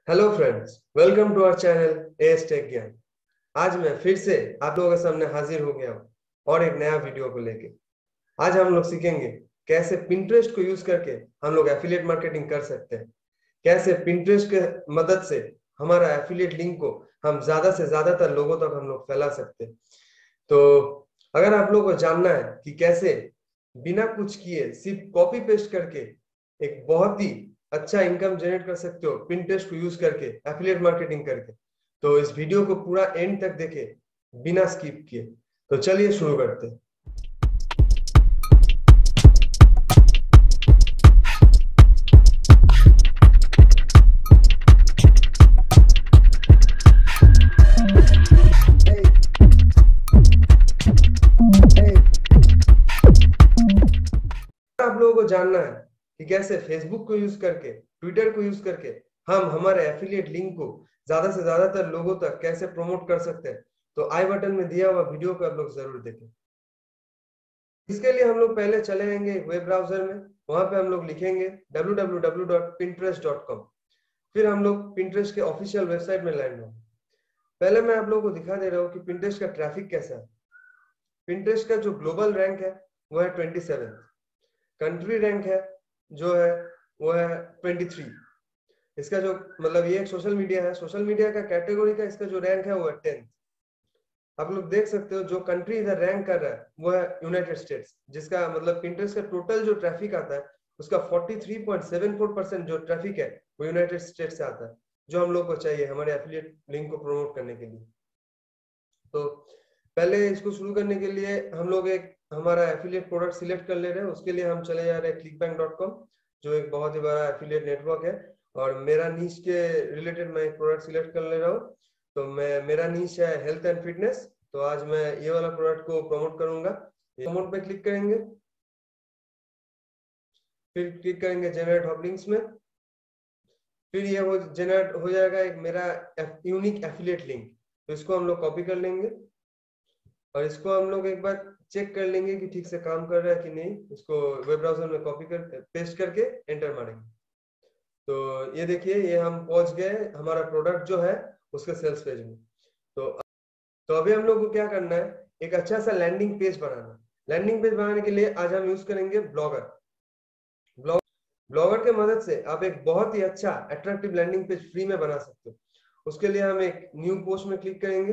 Hello friends, welcome to our channel AS tech Gyan. आज मैं फिर से आप लोगों के सामने हाजिर हो गया हूँ और एक नया वीडियो को लेके। आज हम लोग सीखेंगे कैसे पिंटरेस्ट को यूज करके हम लोग एफिलिएट मार्केटिंग कर सकते हैं। कैसे पिंटरेस्ट के मदद से हमारा एफिलिएट लिंक को हम ज्यादा से ज्यादातर लोगों तक हम लोग फैला सकते हैं। तो अगर आप लोगों को जानना है कि कैसे बिना कुछ किए सिर्फ कॉपी पेस्ट करके एक बहुत ही अच्छा इनकम जनरेट कर सकते हो पिंटरेस्ट को यूज करके एफिलिएट मार्केटिंग करके, तो इस वीडियो को पूरा एंड तक देखे बिना स्किप किए। तो चलिए शुरू करते हैं। आप लोगों को जानना है कि कैसे फेसबुक को यूज करके, ट्विटर को यूज करके हम हमारे एफिलिएट लिंक को ज्यादा से ज्यादातर लोगों तक कैसे प्रमोट कर सकते हैं, तो आई बटन में दिया हुआ वीडियो को आप लोग जरूर देखें। इसके लिए हम लोग पहले चले जाएंगे वेब ब्राउजर में। वहां पे हम लोग लिखेंगे www.pinterest.com। फिर हम लोग पिंटरेस्ट के ऑफिशियल वेबसाइट में लैंड होंगे। पहले मैं आप लोगों को दिखा दे रहा हूँ कि पिंटरेस्ट का ट्रैफिक कैसा है। पिंटरेस्ट का जो ग्लोबल रैंक है वो है 27। कंट्री रैंक है जो है वो है 23। इसका जो मतलब ये एक सोशल मीडिया है, सोशल मीडिया का कैटेगरी का इसका जो रैंक है वो है 10। आप लोग देख सकते हो जो कंट्री इधर रैंक कर रहा है वो है यूनाइटेड स्टेट्स, जिसका मतलब पिंटरेस्ट का टोटल जो ट्रैफिक आता है उसका 43.74% जो ट्रैफिक है वो यूनाइटेड स्टेट्स से आता है, जो हम लोग को चाहिए हमारे एफिलिएट लिंक को प्रमोट करने के लिए। तो पहले इसको शुरू करने के लिए हम लोग एक हमारा एफिलिएट प्रोडक्ट सिलेक्ट कर ले रहे हैं। उसके लिए हम चले जा रहे हैं clickbank.com, जो एक बहुत ही बड़ा एफिलिएट नेटवर्क है। और मेरा नीश के रिलेटेड मैं एक प्रोडक्ट सिलेक्ट कर ले रहा हूँ। तो मेरा नीश है हेल्थ एंड फिटनेस। तो आज मैं ये वाला प्रोडक्ट को प्रमोट करूंगा। प्रमोट पे क्लिक करेंगे, फिर क्लिक करेंगे जनरेट हॉट लिंक्स में। फिर ये वो जनरेट हो जाएगा एक मेरा यूनिक एफिलिएट लिंक। तो इसको हम लोग कॉपी कर लेंगे और इसको हम लोग एक बार चेक कर लेंगे कि ठीक से काम कर रहा है कि नहीं। इसको वेब ब्राउजर में कॉपी कर पेस्ट करके एंटर मारेंगे। तो ये देखिए, ये हम पहुंच गए हमारा प्रोडक्ट जो है उसके सेल्स पेज में। तो अभी हम लोग को क्या करना है, एक अच्छा सा लैंडिंग पेज बनाना। लैंडिंग पेज बनाने के लिए आज हम यूज करेंगे ब्लॉगर। ब्लॉगर के मदद से आप एक बहुत ही अच्छा अट्रैक्टिव लैंडिंग पेज फ्री में बना सकते हो। उसके लिए हम एक न्यू पोस्ट में क्लिक करेंगे।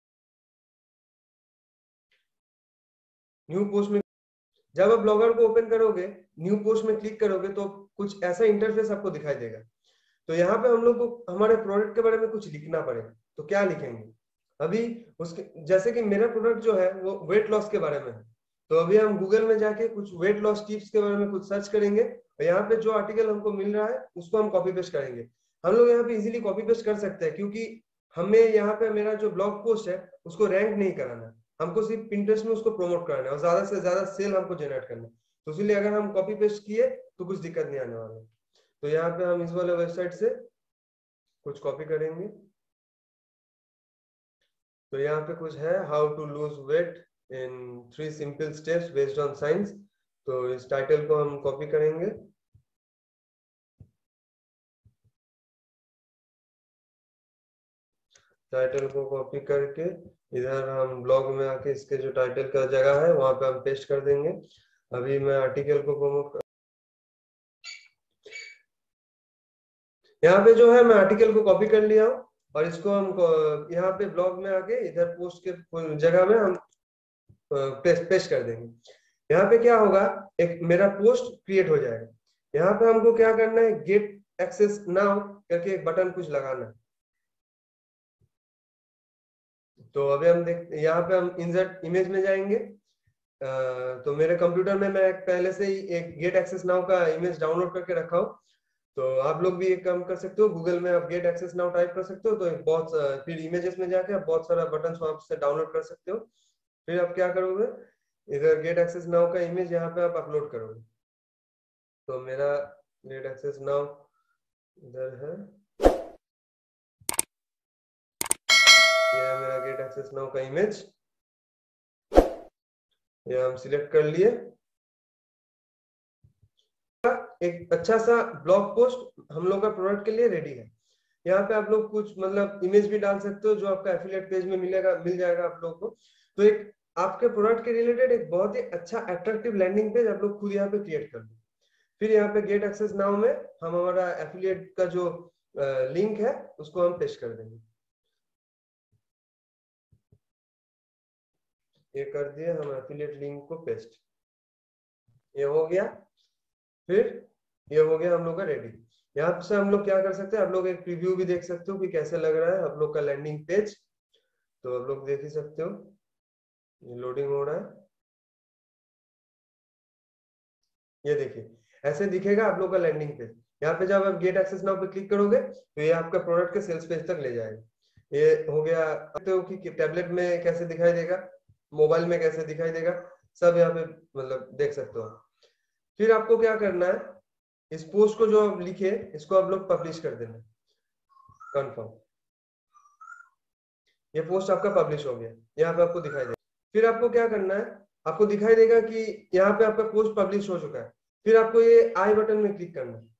न्यू पोस्ट में जब आप ब्लॉगर को ओपन करोगे, न्यू पोस्ट में क्लिक करोगे तो कुछ ऐसा इंटरफेस आपको दिखाई देगा। तो यहाँ पे हम लोग को हमारे प्रोडक्ट के बारे में कुछ लिखना पड़ेगा। तो क्या लिखेंगे अभी उसके, जैसे कि मेरा प्रोडक्ट जो है वो वेट लॉस के बारे में है। तो अभी हम गूगल में जाके कुछ वेट लॉस टिप्स के बारे में कुछ सर्च करेंगे और यहाँ पे जो आर्टिकल हमको मिल रहा है उसको हम कॉपी पेस्ट करेंगे। हम लोग यहाँ पे इजीली कॉपी पेस्ट कर सकते हैं क्योंकि हमें यहाँ पे मेरा जो ब्लॉग पोस्ट है उसको रैंक नहीं कराना है, हमको सिर्फ पिंटरेस्ट में उसको प्रमोट करना है और ज्यादा से ज्यादा सेल हमको जनरेट करना है। तो इसलिए अगर हम कॉपी पेस्ट किए तो कुछ दिक्कत नहीं आने वाला। तो यहाँ पे हम इस वाले वेबसाइट से कुछ कॉपी करेंगे। तो यहाँ पे कुछ है how to lose weight in 3 simple steps based on science. तो इस टाइटल को हम कॉपी करेंगे। टाइटल को कॉपी करके इधर हम ब्लॉग में आके इसके जो टाइटल का जगह है वहां पे हम पेस्ट कर देंगे। अभी मैं आर्टिकल को प्रमोट यहाँ पे जो है मैं आर्टिकल को कॉपी कर लिया हूँ और इसको हम यहाँ पे ब्लॉग में आके इधर पोस्ट के जगह में हम पेस्ट कर देंगे। यहाँ पे क्या होगा, एक मेरा पोस्ट क्रिएट हो जाएगा। यहाँ पे हमको क्या करना है, गेट एक्सेस नाउ करके एक बटन कुछ लगाना है। तो अभी हम देख यहाँ पे हम इंसर्ट इमेज में जाएंगे। तो मेरे कंप्यूटर में मैं पहले से ही एक गेट एक्सेस नाउ का इमेज डाउनलोड करके रखा हूँ। तो आप लोग भी एक काम कर सकते हो, गूगल में आप गेट एक्सेस नाउ टाइप कर सकते हो। तो एक बहुत फिर इमेजेस में जाके आप बहुत सारा बटन वहां से डाउनलोड कर सकते हो। फिर आप क्या करोगे, इधर गेट एक्सेस नाउ का इमेज यहाँ पे आप अपलोड करोगे। तो मेरा गेट एक्सेस नाउ इधर है, ये है मेरा गेट एक्सेस नाउ का इमेज। ये हम सिलेक्ट कर लिए। एक अच्छा सा ब्लॉग पोस्ट हम लोग का प्रोडक्ट के लिए रेडी है। यहाँ पे आप लोग कुछ मतलब इमेज भी डाल सकते हो जो आपका एफिलिएट पेज में मिल जाएगा आप लोगों को। तो एक आपके प्रोडक्ट के रिलेटेड एक बहुत ही अच्छा अट्रैक्टिव लैंडिंग पेज आप लोग खुद यहाँ पे क्रिएट कर दो। फिर यहाँ पे गेट एक्सेस नाउ में हम हमारा एफिलिएट का जो लिंक है उसको हम पेस्ट कर देंगे। ये कर दिए हम एफिलिएट लिंक को पेस्ट, ये हो गया। फिर ये हो गया हम लोग का रेडी। यहाँ से हम लोग क्या कर सकते हैं, आप लोग एक प्रीव्यू भी देख सकते हो कि कैसे लग रहा है आप लोग का लैंडिंग पेज। तो आप लोग देख ही सकते हो, लोडिंग हो रहा है। ये देखिए ऐसे दिखेगा आप लोग का लैंडिंग पेज। यहाँ पे जब आप गेट एक्सेस नाउ पे क्लिक करोगे तो ये आपका प्रोडक्ट के सेल्स पेज तक ले जाएगा। ये हो गया। देखते हो कि टैबलेट में कैसे दिखाई देगा, मोबाइल में कैसे दिखाई देगा, सब यहाँ पे मतलब देख सकते हो। फिर आपको क्या करना है, इस पोस्ट को जो आप लिखे इसको आप लोग पब्लिश कर देना, कंफर्म। ये पोस्ट आपका पब्लिश हो गया, यहाँ पे आपको दिखाई देगा। फिर आपको क्या करना है, आपको दिखाई देगा कि यहाँ पे आपका पोस्ट पब्लिश हो चुका है। फिर आपको ये आई बटन में क्लिक करना है।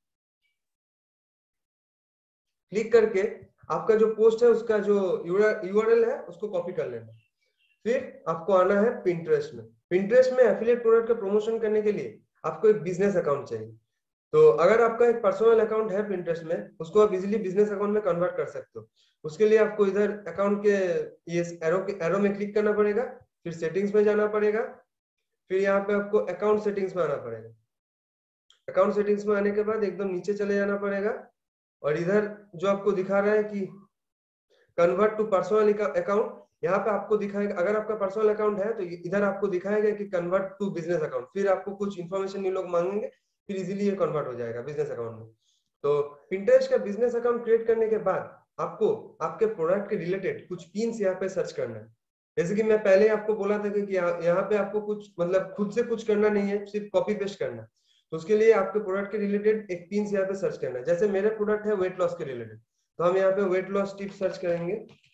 क्लिक करके आपका जो पोस्ट है उसका जो यूआरएल है उसको कॉपी कर लेना। फिर आपको आना है पिंटरेस्ट में। पिंटरेस्ट में एफिलिएट प्रोडक्ट का प्रमोशन करने के लिए आपको एक बिजनेस अकाउंट चाहिए। तो अगर आपका एक पर्सनल अकाउंट है पिंटरेस्ट में, उसको आप इजीली बिजनेस अकाउंट में कन्वर्ट कर सकते हो। उसके लिए आपको इधर अकाउंट के ये एरो में क्लिक करना पड़ेगा, फिर सेटिंग्स में जाना पड़ेगा, फिर यहाँ पे आपको अकाउंट सेटिंग्स में आना पड़ेगा। अकाउंट सेटिंग्स में आने के बाद एकदम नीचे चले जाना पड़ेगा और इधर जो आपको दिखा रहा है कि कन्वर्ट टू पर्सनल अकाउंट, यहाँ पे आपको दिखाएगा अगर आपका पर्सनल अकाउंट है तो इधर आपको दिखाएगा कि कन्वर्ट टू बिजनेस अकाउंट। फिर आपको कुछ इन्फॉर्मेशन ये लोग मांगेंगे, फिर इजीली ये कन्वर्ट हो जाएगा बिजनेस अकाउंट में। तो पिंटरेस्ट का बिजनेस अकाउंट क्रिएट करने के बाद आपको आपके प्रोडक्ट के रिलेटेड कुछ पिन्स यहाँ पे सर्च करना है। जैसे कि मैं पहले आपको बोला था कि यहाँ पे आपको कुछ मतलब खुद से कुछ करना नहीं है, सिर्फ कॉपी पेस्ट करना है। तो उसके लिए आपके प्रोडक्ट के रिलेटेड एक पिन्स यहाँ पे सर्च करना है। जैसे मेरे प्रोडक्ट है वेट लॉस के रिलेटेड, तो हम यहाँ पे वेट लॉस टिप्स सर्च करेंगे।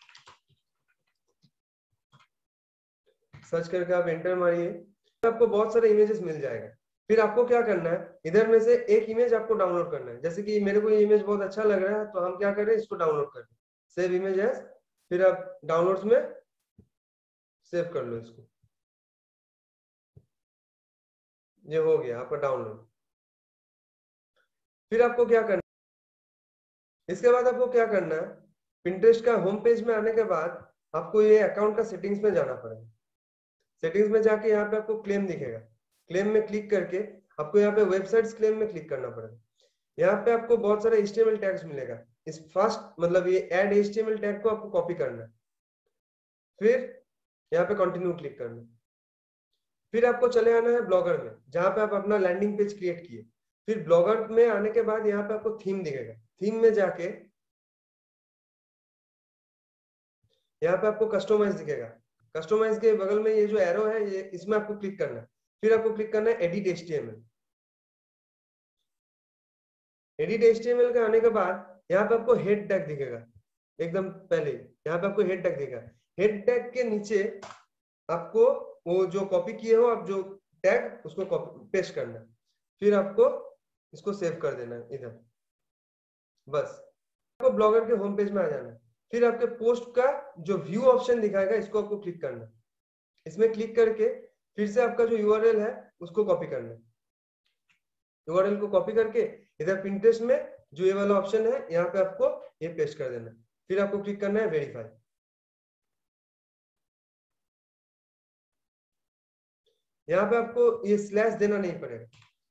सर्च करके आप एंटर मारिए, आपको बहुत सारे इमेजेस मिल जाएगा। फिर आपको क्या करना है, इधर में से एक इमेज आपको डाउनलोड करना है। जैसे कि मेरे को ये इमेज बहुत अच्छा लग रहा है तो हम क्या करें, इसको डाउनलोड कर लें। सेव इमेज एज, फिर आप डाउनलोड्स में सेव कर लो इसको। ये हो गया आपका डाउनलोड। फिर आपको क्या करना है, इसके बाद आपको क्या करना है, पिंटरेस्ट का होम पेज में आने के बाद आपको ये अकाउंट का सेटिंग्स में जाना पड़ेगा। सेटिंग्स में जाके यहाँ पे आपको क्लेम दिखेगा, क्लेम में क्लिक करके आपको यहाँ पे वेबसाइट्स क्लेम में क्लिक करना पड़ेगा। यहाँ पे आपको बहुत सारे HTML टैग्स मिलेगा। इस फर्स्ट मतलब ये ऐड HTML टैग को आपको कॉपी करना है, फिर यहाँ पे कंटिन्यू क्लिक करना है। फिर आपको चले आना है ब्लॉगर में, जहाँ पे आप अपना लैंडिंग पेज क्रिएट किए। फिर ब्लॉगर में आने के बाद यहाँ पे आपको थीम दिखेगा, थीम में जाके यहाँ पे आपको कस्टमाइज दिखेगा। कस्टमाइज के बगल में ये जो एरो है ये इसमें आपको क्लिक करना है। फिर आपको क्लिक करना है एडिट HTML। एडिट HTML के आने के बाद यहाँ पे आपको हेड टैग दिखेगा, एकदम पहले यहाँ पे आपको हेड टैग दिखेगा। हेड टैग के नीचे आपको वो जो कॉपी किए हो आप जो टैग उसको कॉपी पेस्ट करना है। फिर आपको इसको सेव कर देना है इधर, बस। आपको ब्लॉगर के होम पेज में आ जाना है। फिर आपके पोस्ट का जो व्यू ऑप्शन दिखाएगा इसको आपको क्लिक करना है। इसमें क्लिक करके फिर से आपका जो यूआरएल है उसको कॉपी करना है। यूआरएल को कॉपी करके इधर पिंटरेस्ट में जो ये वाला ऑप्शन है यहाँ पे आपको ये पेस्ट कर देना है। फिर आपको क्लिक करना है वेरीफाई। यहाँ पे आपको ये स्लैश देना नहीं पड़ेगा।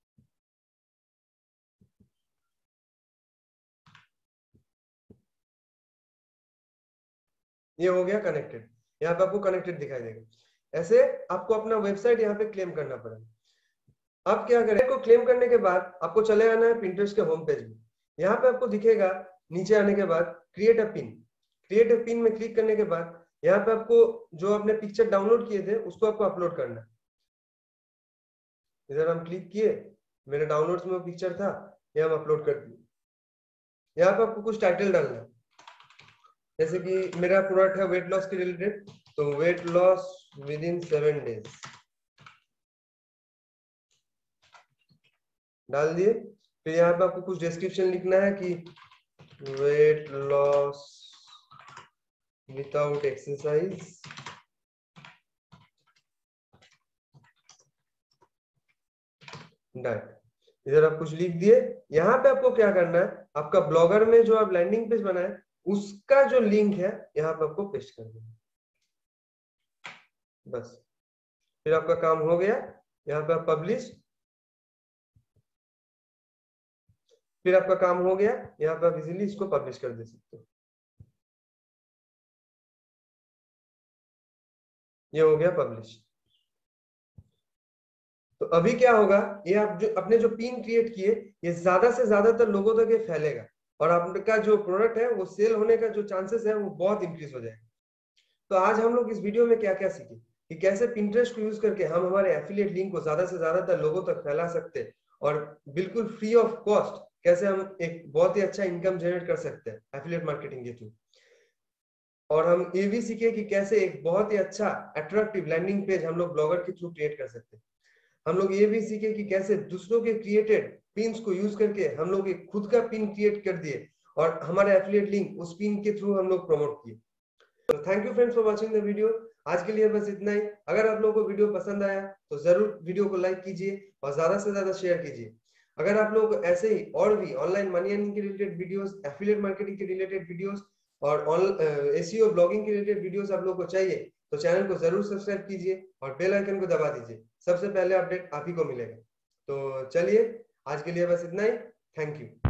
ये हो गया कनेक्टेड, यहाँ पे आपको कनेक्टेड दिखाई देगा। ऐसे आपको अपना वेबसाइट यहाँ पे क्लेम करना पड़ेगा। आप क्या करें, को क्लेम करने के बाद आपको चले आना है पिंटरेस्ट के होम पेज में। यहाँ पे आपको दिखेगा नीचे आने के बाद create a pin. Create a pin में क्लिक करने के बाद यहाँ पे आपको जो आपने पिक्चर डाउनलोड किए थे उसको आपको अपलोड करना है। इधर हम क्लिक किए, मेरे डाउनलोड्स में वो पिक्चर था, ये हम अपलोड कर दिए। यहाँ पे आपको कुछ टाइटल डालना है। जैसे कि मेरा प्रोडक्ट है वेट लॉस के रिलेटेड, तो weight loss within 7 days डाल दिए। फिर यहाँ पे आपको कुछ डिस्क्रिप्शन लिखना है कि weight loss without exercise, diet. इधर आप कुछ लिख दिए। यहाँ पे आपको क्या करना है, आपका ब्लॉगर में जो आप लैंडिंग पेज बनाए उसका जो लिंक है यहाँ पे आपको पेस्ट कर देना, बस। फिर आपका काम हो गया। यहाँ पे आप पब्लिश, फिर आपका काम हो गया। यहाँ पे आप इजीली इसको पब्लिश कर दे सकते हो। ये हो गया पब्लिश। तो अभी क्या होगा, ये आप जो अपने जो पिन क्रिएट किए ये ज्यादा से ज्यादातर लोगों तक ये फैलेगा और आपका जो प्रोडक्ट है वो सेल होने का जो चांसेस है वो बहुत इंक्रीज हो जाएगा। तो आज हम लोग इस वीडियो में क्या क्या सीखे कि कैसे पिंटरेस्ट को यूज करके हम हमारे एफिलिएट लिंक को ज्यादा से ज्यादातर लोगों तक फैला सकते हैं और बिल्कुल फ्री ऑफ कॉस्ट कैसे हम एक बहुत ही अच्छा इनकम जनरेट कर सकते हैं एफिलिएट मार्केटिंग के थ्रू। और हम ये भी सीखे कि कैसे एक बहुत ही अच्छा अट्रैक्टिव लैंडिंग पेज हम लोग ब्लॉगर के थ्रू क्रिएट कर सकते हैं। हम लोग ये भी सीखे कि कैसे दूसरों के क्रिएटेड पिन्स को यूज करके हम लोग एक खुद का पिन क्रिएट कर दिए और हमारे एफिलिएट लिंक उस पिन के थ्रू हम लोग प्रमोट किए। तो thank you friends for watching the video. आज के लिए बस इतना ही। अगर आप लोगों को वीडियो पसंद आया तो जरूर वीडियो को लाइक कीजिए और ज्यादा से ज्यादा शेयर कीजिए। अगर आप लोग ऐसे ही और भी ऑनलाइन मनी अर्निंग के रिलेटेड वीडियोस, एफिलिएट मार्केटिंग के रिलेटेड वीडियोस और एसईओ ब्लॉगिंग के रिलेटेड वीडियोस आप लोग को चाहिए तो चैनल को जरूर सब्सक्राइब कीजिए और बेल आइकन को दबा दीजिए। सबसे पहले अपडेट आप ही को मिलेगा। तो चलिए आज के लिए बस इतना ही। Thank you.